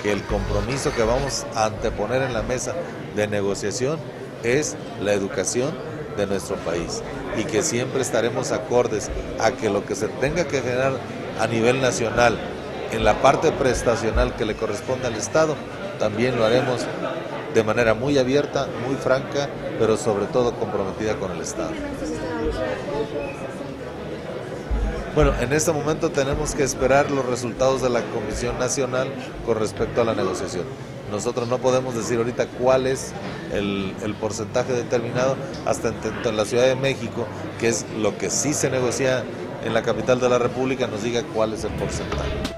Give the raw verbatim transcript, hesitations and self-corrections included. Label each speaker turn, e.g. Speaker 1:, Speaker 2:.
Speaker 1: que el compromiso que vamos a anteponer en la mesa de negociación es la educación de nuestro país y que siempre estaremos acordes a que lo que se tenga que generar a nivel nacional en la parte prestacional que le corresponde al Estado, también lo haremos de manera muy abierta, muy franca, pero sobre todo comprometida con el Estado. Bueno, en este momento tenemos que esperar los resultados de la Comisión Nacional con respecto a la negociación. Nosotros no podemos decir ahorita cuál es el, el porcentaje determinado hasta en, en la Ciudad de México, que es lo que sí se negocia en la capital de la República, nos diga cuál es el porcentaje.